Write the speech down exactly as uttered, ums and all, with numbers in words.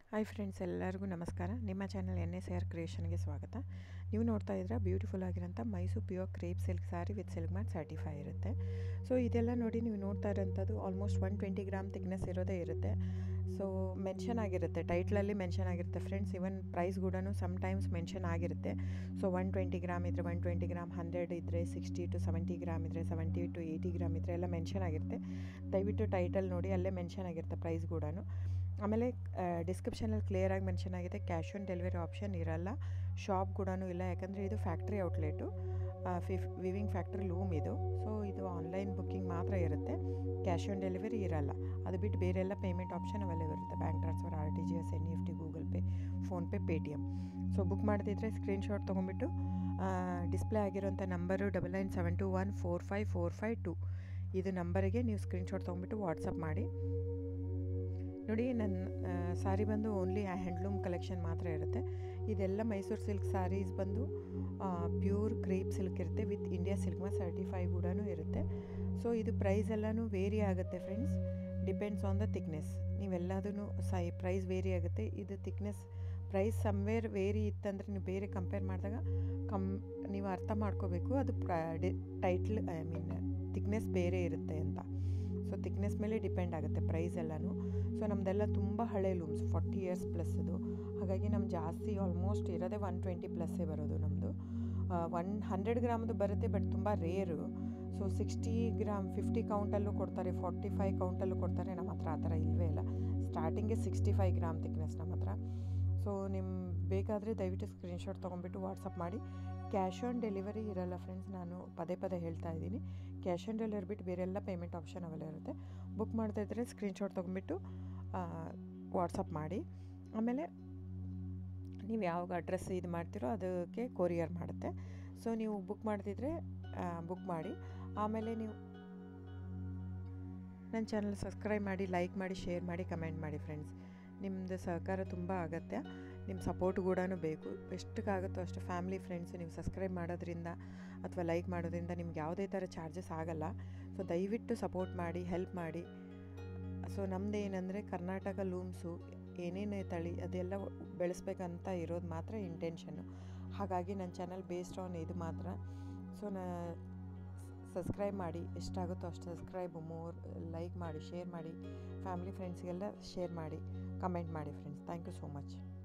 Hi friends, ಎಲ್ಲರಿಗೂ ನಮಸ್ಕಾರ. ನಿಮ್ಮ ಚಾನಲ್ ಎನ್ ಎಸ್ ಆರ್ ಕ್ರಿಯೇಷನ್ಗೆ ಸ್ವಾಗತ. ನೀವು ನೋಡ್ತಾ ಇದ್ರೆ ಬ್ಯೂಟಿಫುಲ್ ಆಗಿರೋಂಥ Mysuru pure crepe silk sari with silk mart certify ಇರುತ್ತೆ. ಸೊ ಇದೆಲ್ಲ ನೋಡಿ ನೀವು ನೋಡ್ತಾ ಇರೋಂಥದ್ದು almost one twenty gram thickness ಇರೋದೇ ಇರುತ್ತೆ. ಸೊ ಮೆನ್ಷನ್ ಆಗಿರುತ್ತೆ, ಟೈಟ್ಲಲ್ಲಿ ಮೆನ್ಷನ್ ಆಗಿರುತ್ತೆ ಫ್ರೆಂಡ್ಸ್. ಇವನ್ ಪ್ರೈಸ್ ಕೂಡ ಸಮ್ ಟೈಮ್ಸ್ ಮೆನ್ಷನ್ ಆಗಿರುತ್ತೆ. ಸೊ ಒನ್ ಟ್ವೆಂಟಿ ಗ್ರಾಮ್ ಇದ್ದರೆ ಒನ್ ಟ್ವೆಂಟಿ ಗ್ರಾಮ್, ಹಂಡ್ರೆಡ್ ಇದ್ದರೆ ಸಿಕ್ಸ್ಟಿ ಟು ಸೆವೆಂಟಿ ಗ್ರಾಮ್ ಇದ್ದರೆ ಸೆವೆಂಟಿ ಟು ಏಯ್ಟಿ ಗ್ರಾಮ್ ಇದ್ದರೆ ಎಲ್ಲ ಮೆನ್ಷನ್ ಆಗಿರುತ್ತೆ. ದಯವಿಟ್ಟು ಟೈಟಲ್ ನೋಡಿ, ಅಲ್ಲೇ ಮೆನ್ಷನ್ ಆಗಿರುತ್ತೆ ಪ್ರೈಸ್ ಕೂಡ. ಆಮೇಲೆ ಡಿಸ್ಕ್ರಿಪ್ಷನಲ್ಲಿ ಕ್ಲಿಯರಾಗಿ ಮೆನ್ಷನ್ ಆಗಿದೆ, ಕ್ಯಾಶ್ ಆನ್ ಡೆಲಿವರಿ ಆಪ್ಷನ್ ಇರಲ್ಲ, ಶಾಪ್ ಕೂಡ ಇಲ್ಲ. ಯಾಕಂದರೆ ಇದು ಫ್ಯಾಕ್ಟ್ರಿ ಔಟ್ಲೆಟು, ಫಿಫ್ ವಿವಿಂಗ್ ಫ್ಯಾಕ್ಟ್ರಿ ಲೂಮ್ ಇದು. ಸೊ ಇದು ಆನ್ಲೈನ್ ಬುಕ್ಕಿಂಗ್ ಮಾತ್ರ ಇರುತ್ತೆ, ಕ್ಯಾಶ್ ಆನ್ ಡೆಲಿವರಿ ಇರಲ್ಲ. ಅದು ಬಿಟ್ಟು ಬೇರೆಲ್ಲ ಪೇಮೆಂಟ್ ಆಪ್ಷನ್ ಅವೈಲೇಬಲ್ ಇರುತ್ತೆ, bank transfer, R T G S, N E F T, Google Pay, PhonePe, Paytm. So book ಮಾಡ್ತಿದ್ರೆ ಸ್ಕ್ರೀನ್ಶಾಟ್ ತೊಗೊಂಬಿಟ್ಟು ಡಿಸ್ಪ್ಲೇ ಆಗಿರೋಂಥ number double nine seven two one four five four five two ಇದು ನಂಬರಿಗೆ ನೀವು screenshot ತೊಗೊಂಬಿಟ್ಟು WhatsApp ಮಾಡಿ. ನೋಡಿ, ನನ್ನ ಸ್ಯಾರಿ ಬಂದು ಓನ್ಲಿ ಹ್ಯಾಂಡ್ಲೂಮ್ ಕಲೆಕ್ಷನ್ ಮಾತ್ರ ಇರುತ್ತೆ. ಇದೆಲ್ಲ ಮೈಸೂರು ಸಿಲ್ಕ್ ಸ್ಯಾರೀಸ್ ಬಂದು ಪ್ಯೂರ್ ಕ್ರೇಪ್ ಸಿಲ್ಕ್ ಇರುತ್ತೆ, with India silk mart certify ಕೂಡ ಇರುತ್ತೆ. ಸೊ ಇದು ಪ್ರೈಸ್ ಎಲ್ಲನೂ ವೇರಿ ಆಗುತ್ತೆ friends, depends on the thickness. ನೀವೆಲ್ಲದೂ ಸೈ ಪ್ರೈಸ್ ವೇರಿ ಆಗುತ್ತೆ. ಇದು ಥಿಕ್ನೆಸ್ ಪ್ರೈಸ್ ಸಮ್ವೇರ್ ವೇರಿ ಇತ್ತಂದರೆ ನೀವು ಬೇರೆ ಕಂಪೇರ್ ಮಾಡಿದಾಗ ಕಮ್ ನೀವು ಅರ್ಥ ಮಾಡ್ಕೋಬೇಕು, ಅದು ಪ್ರ ಡಿ ಟೈಟ್ಲ್ ಐ ಮೀನ್ ಥಿಕ್ನೆಸ್ ಬೇರೆ ಇರುತ್ತೆ ಅಂತ. ಸೊ ಥಿಕ್ನೆಸ್ ಮೇಲೆ ಡಿಪೆಂಡ್ ಆಗುತ್ತೆ ಪ್ರೈಸ್ ಎಲ್ಲನೂ. ಸೊ ನಮ್ಮದೆಲ್ಲ ತುಂಬ ಹಳೆ ಲೂಮ್ಸ್, ಫಾರ್ಟಿ ಇಯರ್ಸ್ ಪ್ಲಸ್ ಅದು. ಹಾಗಾಗಿ ನಮ್ಮ ಜಾಸ್ತಿ ಆಲ್ಮೋಸ್ಟ್ ಇರೋದೇ ಒನ್ ಟ್ವೆಂಟಿ ಪ್ಲಸ್ಸೇ ಬರೋದು ನಮ್ಮದು. ಒನ್ ಹಂಡ್ರೆಡ್ ಗ್ರಾಮದು ಬರುತ್ತೆ, ಬಟ್ ತುಂಬ rare. So sixty gram fifty ಕೌಂಟಲ್ಲೂ ಕೊಡ್ತಾರೆ, ಫಾರ್ಟಿ ಫೈವ್ ಕೌಂಟಲ್ಲೂ ಕೊಡ್ತಾರೆ. ನಮ್ಮ ಹತ್ರ ಆ ಥರ ಇಲ್ಲವೇ ಇಲ್ಲ. ಸ್ಟಾರ್ಟಿಂಗೇ ಸಿಕ್ಸ್ಟಿ ಫೈವ್ ಗ್ರಾಮ್ ಥಿಕ್ನೆಸ್ ನಮ್ಮ ಹತ್ರ. ಸೊ ನಿಮ್ಮ ಬೇಕಾದರೆ ದಯವಿಟ್ಟು ಸ್ಕ್ರೀನ್ಶಾಟ್ ತೊಗೊಂಬಿಟ್ಟು ವಾಟ್ಸಪ್ ಮಾಡಿ. ಕ್ಯಾಶ್ ಆನ್ ಡೆಲಿವರಿ ಇರಲ್ಲ ಫ್ರೆಂಡ್ಸ್, ನಾನು ಪದೇ ಪದೇ ಹೇಳ್ತಾ ಇದ್ದೀನಿ. ಕ್ಯಾಶ್ ಆನ್ ಡೆಲಿವರಿ ಬಿಟ್ಟು ಬೇರೆಲ್ಲ ಪೇಮೆಂಟ್ ಆಪ್ಷನ್ ಅವೈಲೇಬಲ್ ಇರುತ್ತೆ. ಬುಕ್ ಮಾಡ್ತಾ ಇದ್ದರೆ ಸ್ಕ್ರೀನ್ಶಾಟ್ ತೊಗೊಂಬಿಟ್ಟು ವಾಟ್ಸಪ್ ಮಾಡಿ. ಆಮೇಲೆ ನೀವು ಯಾವಾಗ ಅಡ್ರೆಸ್ ಇದು ಮಾಡ್ತೀರೋ ಅದಕ್ಕೆ ಕೊರಿಯರ್ ಮಾಡುತ್ತೆ. ಸೊ ನೀವು ಬುಕ್ ಮಾಡ್ತಿದ್ರೆ ಬುಕ್ ಮಾಡಿ. ಆಮೇಲೆ ನೀವು ನನ್ನ ಚಾನಲ್ ಸಬ್ಸ್ಕ್ರೈಬ್ ಮಾಡಿ, ಲೈಕ್ ಮಾಡಿ, ಶೇರ್ ಮಾಡಿ, ಕಮೆಂಟ್ ಮಾಡಿ ಫ್ರೆಂಡ್ಸ್. ನಿಮ್ಮದು ಸಹಕಾರ ತುಂಬ ಅಗತ್ಯ, ನಿಮ್ಮ ಸಪೋರ್ಟ್ ಕೂಡ ಬೇಕು. ಎಷ್ಟಕ್ಕಾಗುತ್ತೋ ಅಷ್ಟು ಫ್ಯಾಮಿಲಿ ಫ್ರೆಂಡ್ಸ್ ನೀವು ಸಬ್ಸ್ಕ್ರೈಬ್ ಮಾಡೋದ್ರಿಂದ ಅಥವಾ ಲೈಕ್ ಮಾಡೋದ್ರಿಂದ ನಿಮ್ಗೆ ಯಾವುದೇ ಥರ ಚಾರ್ಜಸ್ ಆಗೋಲ್ಲ. ಸೊ ದಯವಿಟ್ಟು ಸಪೋರ್ಟ್ ಮಾಡಿ, ಹೆಲ್ಪ್ ಮಾಡಿ. ಸೊ ನಮ್ಮದು ಏನಂದರೆ ಕರ್ನಾಟಕ ಲೂಮ್ಸು ಏನೇನು ತಳಿ ಅದೆಲ್ಲ ಬೆಳೆಸ್ಬೇಕಂತ ಇರೋದು ಮಾತ್ರ ಇಂಟೆನ್ಷನ್ನು. ಹಾಗಾಗಿ ನನ್ನ ಚಾನಲ್ ಬೇಸ್ಡ್ ಆನ್ ಇದು ಮಾತ್ರ. ಸೊ ನಾ ಸಬ್ಸ್ಕ್ರೈಬ್ ಮಾಡಿ, ಎಷ್ಟಾಗುತ್ತೋ ಅಷ್ಟು ಸಬ್ಸ್ಕ್ರೈಬ್, ಮೋರ್ ಲೈಕ್ ಮಾಡಿ, ಶೇರ್ ಮಾಡಿ, ಫ್ಯಾಮಿಲಿ ಫ್ರೆಂಡ್ಸ್ಗೆಲ್ಲ ಶೇರ್ ಮಾಡಿ, ಕಮೆಂಟ್ ಮಾಡಿ friends. Thank you so much.